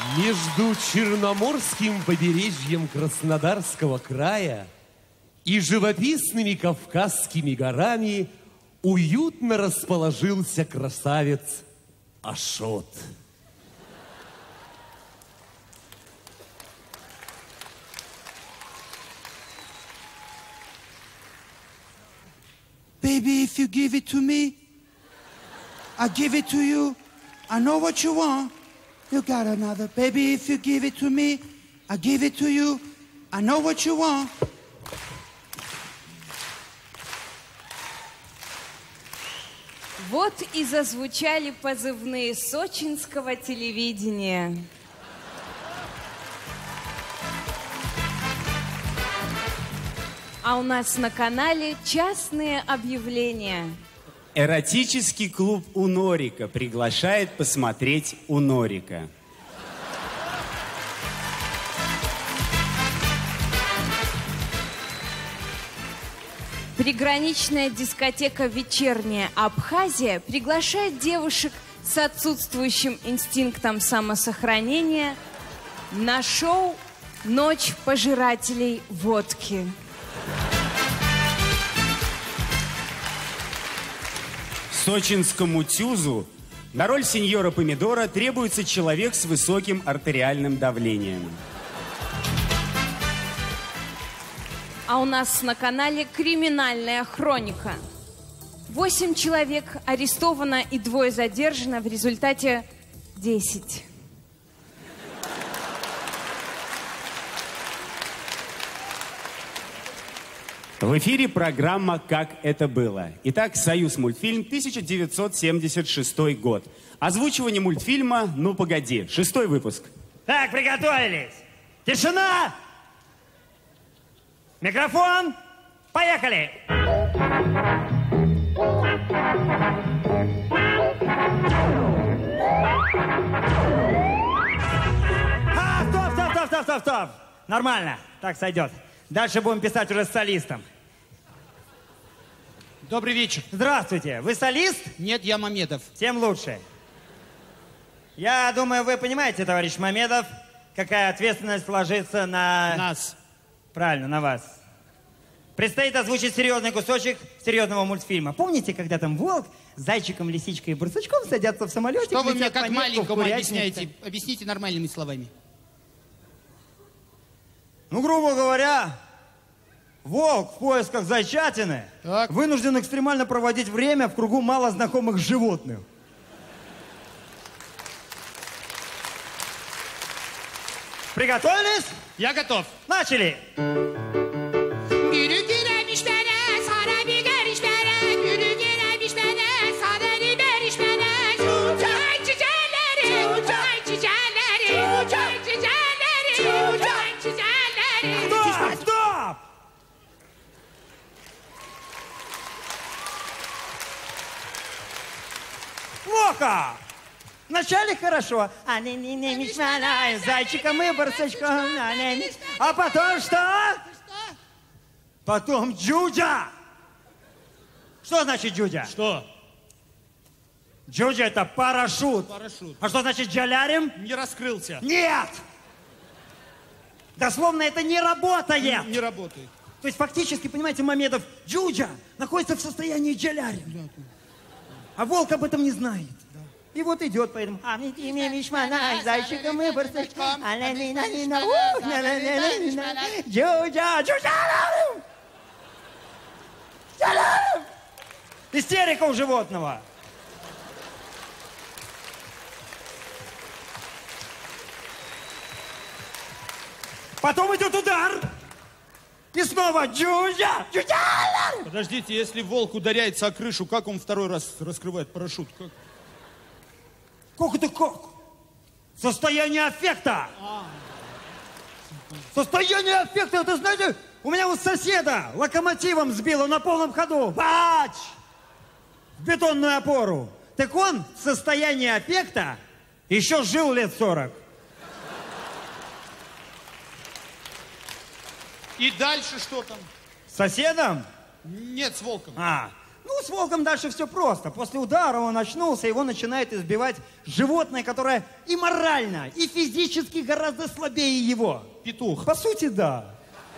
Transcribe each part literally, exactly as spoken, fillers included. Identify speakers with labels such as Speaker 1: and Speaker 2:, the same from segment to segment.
Speaker 1: Между Черноморским побережьем Краснодарского края и живописными Кавказскими горами уютно расположился красавец Ашот.
Speaker 2: Baby, if you give it to me, I give it to you. I know what you want. You got another. Baby, if you give it to me, I give it to you. I know what you want.
Speaker 3: Вот и зазвучали позывные сочинского телевидения. А у нас на канале частные объявления.
Speaker 4: Эротический клуб у Норика приглашает посмотреть у Норика.
Speaker 3: Приграничная дискотека «Вечерняя Абхазия» приглашает девушек с отсутствующим инстинктом самосохранения на шоу «Ночь пожирателей водки».
Speaker 4: Сочинскому ТЮЗу на роль сеньора Помидора требуется человек с высоким артериальным давлением.
Speaker 3: А у нас на канале «Криминальная хроника». Восемь человек арестовано и двое задержано, в результате десять.
Speaker 4: В эфире программа «Как это было». Итак, «Союзмультфильм», тысяча девятьсот семьдесят шестой год. Озвучивание мультфильма «Ну, погоди». Шестой выпуск.
Speaker 5: Так, приготовились. Тишина! Микрофон! Поехали! А, стоп, стоп, стоп, стоп, стоп, стоп! Нормально, так сойдет. Дальше будем писать уже с солистом.
Speaker 2: Добрый вечер.
Speaker 5: Здравствуйте. Вы солист?
Speaker 2: Нет, я Мамедов.
Speaker 5: Тем лучше. Я думаю, вы понимаете, товарищ Мамедов, какая ответственность ложится на...
Speaker 2: Нас.
Speaker 5: Правильно, на вас. Предстоит озвучить серьезный кусочек серьезного мультфильма. Помните, когда там волк с зайчиком, лисичкой и барсучком садятся в самолете?
Speaker 2: Что вы мне как
Speaker 5: монетку,
Speaker 2: маленькому
Speaker 5: курятнику?
Speaker 2: объясняете? Объясните нормальными словами.
Speaker 5: Ну, грубо говоря, волк в поисках зайчатины
Speaker 2: Так.
Speaker 5: вынужден экстремально проводить время в кругу малознакомых животных. Приготовились?
Speaker 2: Я готов.
Speaker 5: Начали! Стоп! Стоп! Плохо! Вначале хорошо. А не не не не зайчиком и барсучком. А потом что? Потом джуджа. Что значит джуджа?
Speaker 2: Что?
Speaker 5: Джуджа это парашют.
Speaker 2: Парашют.
Speaker 5: А что значит джалярим?
Speaker 2: Не раскрылся.
Speaker 5: Нет! Дословно это не работает.
Speaker 2: Не, не работает.
Speaker 5: То есть фактически, понимаете, Мамедов, джуджа находится в состоянии джалярим.
Speaker 2: Да, да.
Speaker 5: А волк об этом не знает.
Speaker 2: Да.
Speaker 5: И вот идет по этому. А мне тебе мишмана, зайчиком и барсучком. А на ни на ни на джуджа, джуджа. Истерика у животного. Потом идет удар. И снова джуджа, джуджа.
Speaker 2: Подождите, если волк ударяется о крышу, как он второй раз раскрывает парашют? Как,
Speaker 5: как это как? Состояние аффекта. А. Состояние аффекта, это знаете, у меня вот соседа локомотивом сбило на полном ходу. Бач! В бетонную опору. Так он в состоянии аффекта еще жил лет сорок.
Speaker 2: И дальше что там?
Speaker 5: С соседом?
Speaker 2: Нет, с волком.
Speaker 5: А, Ну, с волком дальше все просто. После удара он очнулся, его начинает избивать животное, которое и морально, и физически гораздо слабее его.
Speaker 2: Петух.
Speaker 5: По сути, да.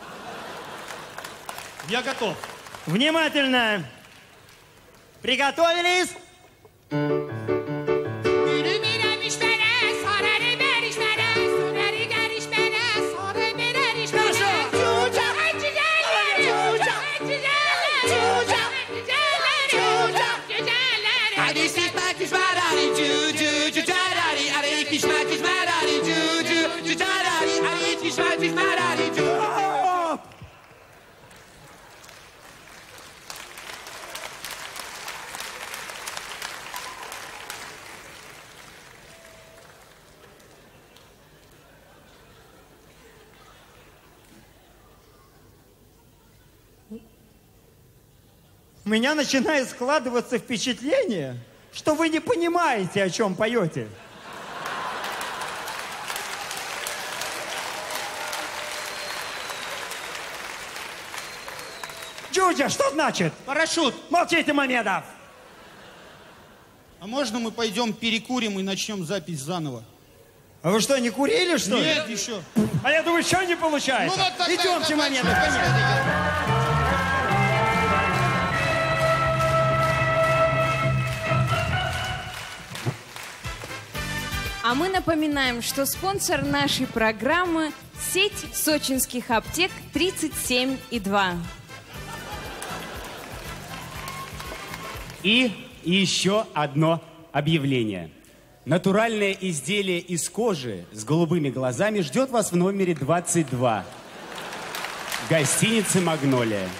Speaker 2: Я готов.
Speaker 5: Внимательно. Приготовились? У меня начинает складываться впечатление, что вы не понимаете, о чем поете. Джуджа, что значит?
Speaker 2: Парашют.
Speaker 5: Молчите, Мамедов.
Speaker 2: А можно мы пойдем перекурим и начнем запись заново?
Speaker 5: А вы что, не курили, что ли?
Speaker 2: Нет, еще.
Speaker 5: А я думаю, что не получается?
Speaker 2: Ну, вот тогда
Speaker 5: Идемте,
Speaker 2: давайте,
Speaker 5: Мамедов,
Speaker 2: давайте.
Speaker 5: конечно.
Speaker 3: А мы напоминаем, что спонсор нашей программы – сеть сочинских аптек тридцать семь и два.
Speaker 4: И еще одно объявление. Натуральное изделие из кожи с голубыми глазами ждет вас в номере двадцать два. Гостиницы «Магнолия».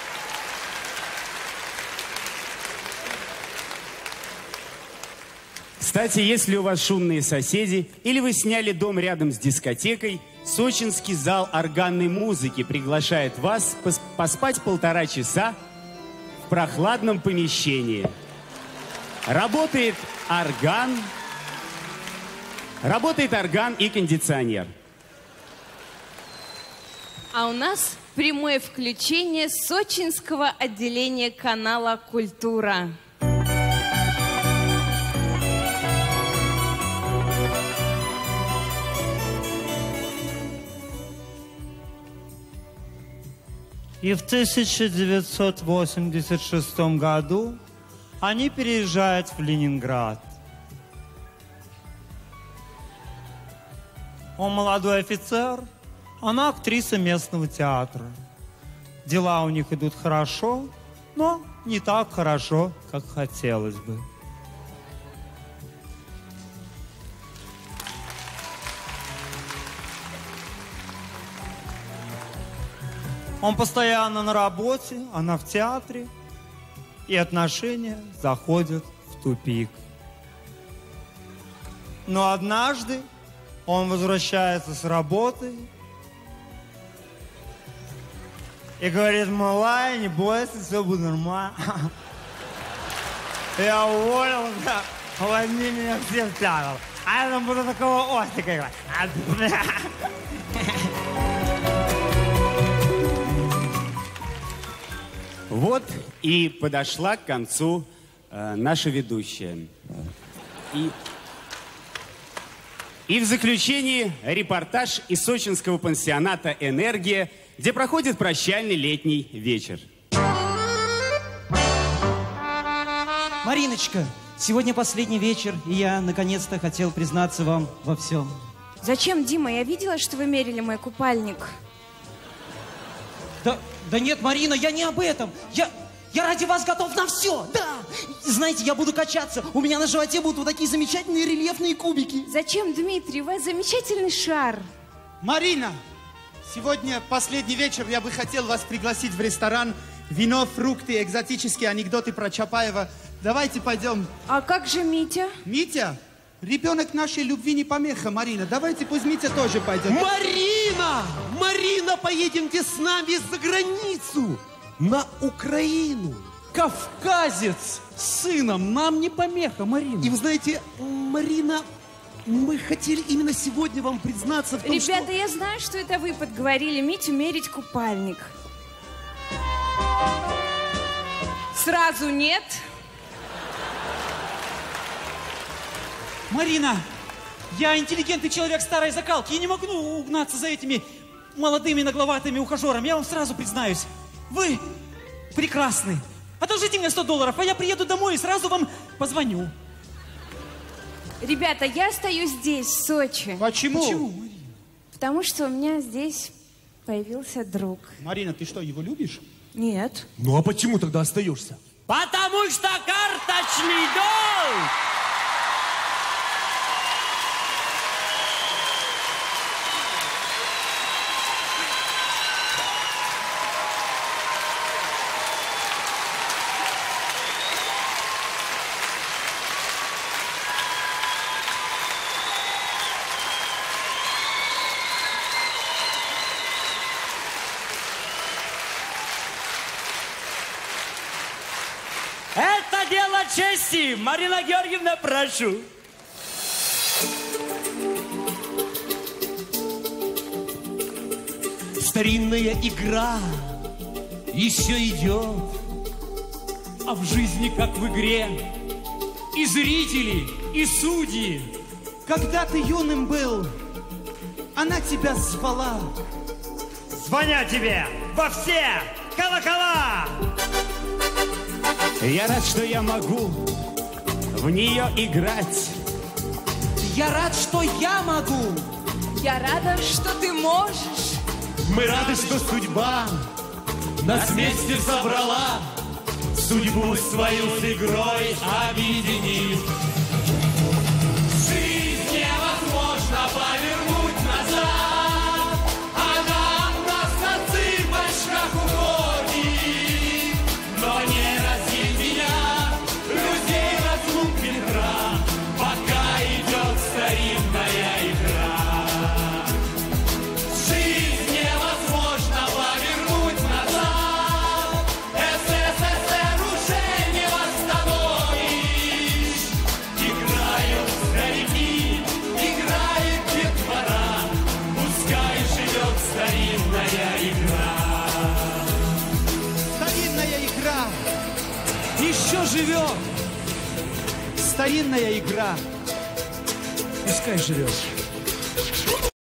Speaker 4: Кстати, если у вас шумные соседи или вы сняли дом рядом с дискотекой, сочинский зал органной музыки приглашает вас пос- поспать полтора часа в прохладном помещении. Работает орган, работает орган и кондиционер.
Speaker 3: А у нас прямое включение сочинского отделения канала «Культура».
Speaker 5: И в тысяча девятьсот восемьдесят шестом году они переезжают в Ленинград. Он молодой офицер, она актриса местного театра. Дела у них идут хорошо, но не так хорошо, как хотелось бы. Он постоянно на работе, она в театре, и отношения заходят в тупик. Но однажды он возвращается с работы и говорит: малая, не бойся, все будет нормально. Я уволился, возьми меня всем театр. А я там буду такого Остика играть.
Speaker 4: Вот и подошла к концу э, наша ведущая. И, и в заключении репортаж из сочинского пансионата «Энергия», где проходит прощальный летний вечер.
Speaker 6: Мариночка, сегодня последний вечер, и я наконец-то хотел признаться вам во всем.
Speaker 3: Зачем, Дима? Я видела, что вы мерили мой купальник.
Speaker 6: Да, да нет, Марина, я не об этом. Я, я ради вас готов на все, да. Знаете, я буду качаться. У меня на животе будут вот такие замечательные рельефные кубики.
Speaker 3: Зачем, Дмитрий? У вас замечательный шар.
Speaker 2: Марина, сегодня последний вечер. Я бы хотел вас пригласить в ресторан. Вино, фрукты, экзотические анекдоты про Чапаева. Давайте пойдем.
Speaker 3: А как же Митя?
Speaker 2: Митя, ребенок нашей любви не помеха, Марина. Давайте пусть Митя тоже пойдет.
Speaker 1: Марина! Марина, поедемте с нами за границу, на Украину.
Speaker 7: Кавказец с сыном нам не помеха, Марина.
Speaker 1: И вы знаете, Марина, мы хотели именно сегодня вам признаться в том,
Speaker 3: Ребята,
Speaker 1: что...
Speaker 3: я знаю, что это вы подговорили Митю мерить купальник. сразу нет.
Speaker 6: Марина, я интеллигентный человек старой закалки. Я не могу угнаться за этими молодыми нагловатыми ухажерами. Я вам сразу признаюсь. Вы прекрасны. Одолжите мне сто долларов, а я приеду домой и сразу вам позвоню.
Speaker 3: Ребята, я остаюсь здесь, в Сочи.
Speaker 2: Почему?
Speaker 6: Почему, Марина?
Speaker 3: Потому что у меня здесь появился друг.
Speaker 2: Марина, ты что, его любишь?
Speaker 3: Нет.
Speaker 1: Ну а почему тогда остаешься?
Speaker 4: Потому что карточный долг! Это дело чести. Марина Георгиевна, прошу.
Speaker 1: Старинная игра еще идет.
Speaker 4: А в жизни, как в игре, и зрители, и судьи.
Speaker 2: Когда ты юным был, она тебя звала.
Speaker 5: Звонят тебе во все колокола!
Speaker 4: Я рад, что я могу в нее играть.
Speaker 6: Я рад, что я могу.
Speaker 3: Я рада, что ты можешь.
Speaker 1: Мы рады, что судьба нас вместе собрала, судьбу свою с игрой объединив. Жизнь невозможно повернуть назад, она у нас на цыпочках уходит, но не разъединя людей разлук ветра, пока идет старинная игра. Жизнь невозможно повернуть назад, СССР уже не восстановишь. Играют старики, играет детвора, пускай живет старинная игра.
Speaker 2: Старинная игра еще живет. Старинная игра.
Speaker 1: Пускай живет.